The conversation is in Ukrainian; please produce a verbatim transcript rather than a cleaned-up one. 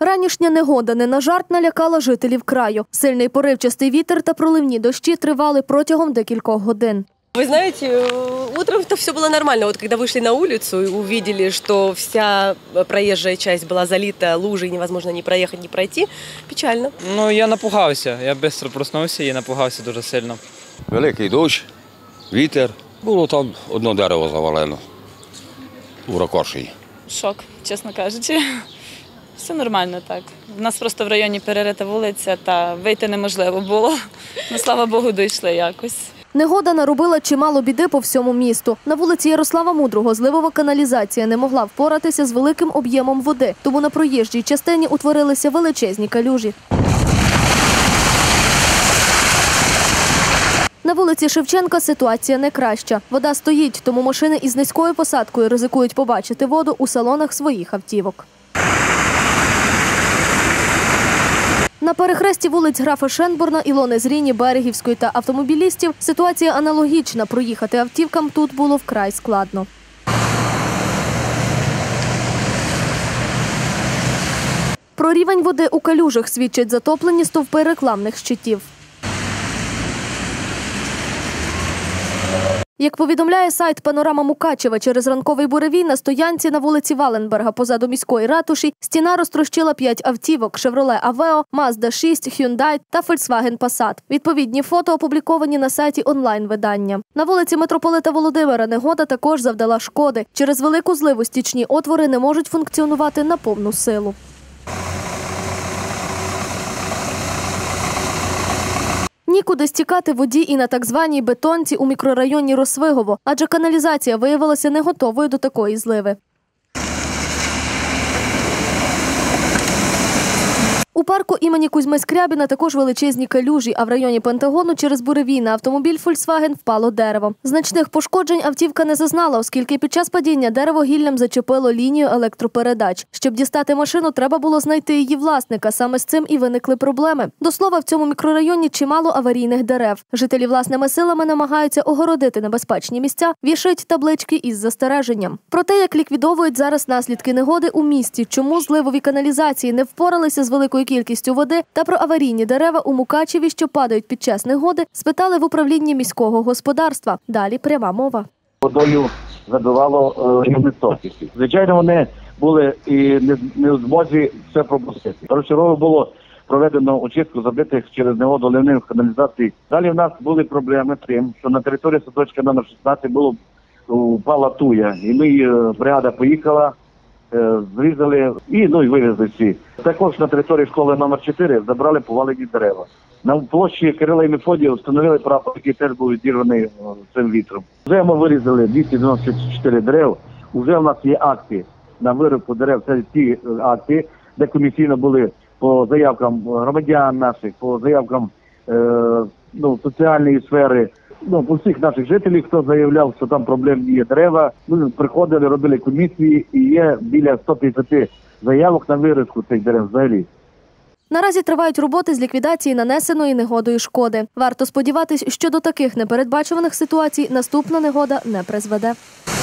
Ранішня негода не на жарт налякала жителів краю. Сильний поривчастий вітер та проливні дощі тривали протягом декількох годин. Вы знаете, утром-то все было нормально. Вот когда вышли на улицу и увидели, что вся проезжая часть была залита лужей, невозможно ни проехать, ни пройти, печально. Ну, я напугався. Я швидко проснувся і напугався дуже сильно. Великий дощ, вітер. Було там одне дерево завалено у Ракоші. Шок, чесно кажучи. Все нормально так. У нас просто в районі перерита вулиця, та вийти неможливо було. Ну, слава Богу, дійшли якось. Негода наробила чимало біди по всьому місту. На вулиці Ярослава Мудрого зливова каналізація не могла впоратися з великим об'ємом води, тому на проїжджій частині утворилися величезні калюжі. На вулиці Шевченка ситуація не краща. Вода стоїть, тому машини із низькою посадкою ризикують побачити воду у салонах своїх автівок. На перехресті вулиць графа Шенбурна, Ілони Зріні, Берегівської та автомобілістів ситуація аналогічна. Проїхати автівкам тут було вкрай складно. Про рівень води у калюжах свідчать затоплені стовпи рекламних щитів. Як повідомляє сайт «Панорама Мукачева», через ранковий буревій на стоянці на вулиці Валенберга позаду міської ратуші стіна розтрощила п'ять автівок – «Шевроле Авео», «Мазда шість», «Хюндай» та «Фольксваген Пасат». Відповідні фото опубліковані на сайті онлайн-видання. На вулиці митрополита Володимира негода також завдала шкоди. Через велику зливу стічні отвори не можуть функціонувати на повну силу. Нікуди стікати воді і на так званій бетонці у мікрорайоні Росвигово, адже каналізація виявилася не готовою до такої зливи. У парку імені Кузьми Скрябіна також величезні калюжі, а в районі Пентагону через буревій на автомобіль «Фольксваген» впало дерево. Значних пошкоджень автівка не зазнала, оскільки під час падіння дерево гіллям зачепило лінію електропередач. Щоб дістати машину, треба було знайти її власника. Саме з цим і виникли проблеми. До слова, в цьому мікрорайоні чимало аварійних дерев. Жителі власними силами намагаються огородити небезпечні місця, вішають таблички із застереженням. Про те, як ліквідовують зараз наслідки негоди у місті, чому зливові каналізації не впоралися з великою кількістю води та про аварійні дерева у Мукачеві, що падають під час негоди, спитали в управлінні міського господарства. Далі пряма мова. Водою забивало високі. Звичайно, вони були і не, не в змозі все пропустити. Першочергово було проведено очистку забитих через негоду ливневих каналізацій. Далі в нас були проблеми тим, що на території садочка номер шістнадцять було упала туя. І ми, бригада поїхала, зрізали і, ну, і вивезли всі. Також на території школи номер чотири забрали повалені дерева. На площі Кирила і Мефодія встановили прапор, який теж був відірваний цим вітром. Вже ми вирізали двісті дев'яносто чотири дерев. Вже в нас є акти на вирубку дерев. Це ті акти, де комісійно були по заявкам громадян наших, по заявкам е, ну, соціальної сфери. Ну, по всіх наших жителів, хто заявляв, що там проблемні є дерева, ми приходили, робили комісії, і є біля ста п'ятдесят заявок на вирубку цих дерев взагалі. Наразі тривають роботи з ліквідації нанесеної негодою шкоди. Варто сподіватись, що до таких непередбачуваних ситуацій наступна негода не призведе.